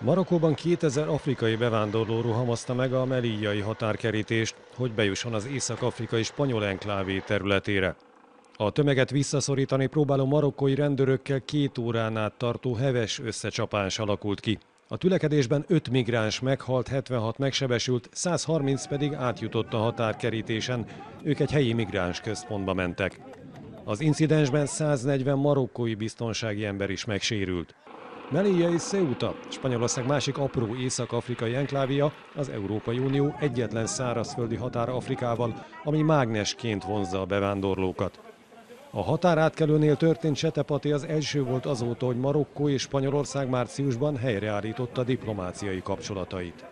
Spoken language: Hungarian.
Marokkóban 2000 afrikai bevándorló rohamozta meg a melíjai határkerítést, hogy bejusson az észak-afrikai spanyol enklávé területére. A tömeget visszaszorítani próbáló marokkói rendőrökkel 2 órán át tartó heves összecsapás alakult ki. A tülekedésben 5 migráns meghalt, 76 megsebesült, 130 pedig átjutott a határkerítésen, ők egy helyi migráns központba mentek. Az incidensben 140 marokkói biztonsági ember is megsérült. Melilla és Ceuta, Spanyolország másik apró észak-afrikai enklávia, az Európai Unió egyetlen szárazföldi határa Afrikával, ami mágnesként vonzza a bevándorlókat. A határátkelőnél történt csetepati az első volt azóta, hogy Marokkó és Spanyolország márciusban helyreállította diplomáciai kapcsolatait.